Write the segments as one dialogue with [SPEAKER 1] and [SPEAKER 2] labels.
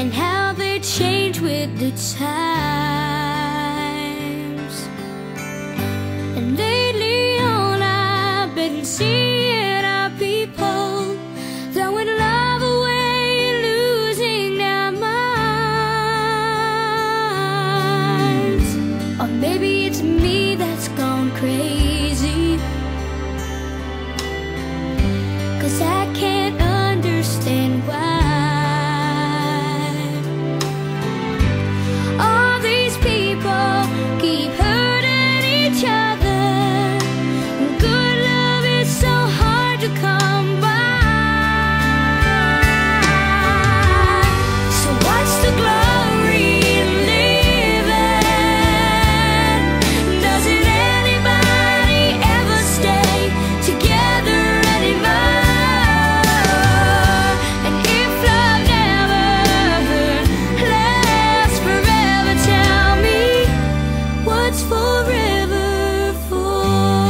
[SPEAKER 1] and how they change with the times. And lately on I've been seeing our people throwing love away, losing their minds. Or maybe it's me that's gone crazy, 'cause I can't understand why all these people keep hurting each other. Good love is so hard to come by. So what's the glory in living? Doesn't anybody ever stay together anymore? And if love never lasts forever, tell me what's forever for?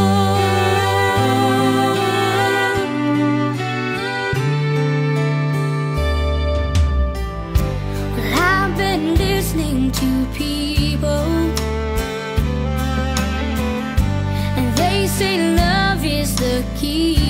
[SPEAKER 1] Well, I've been listening to people, and they say love is the key.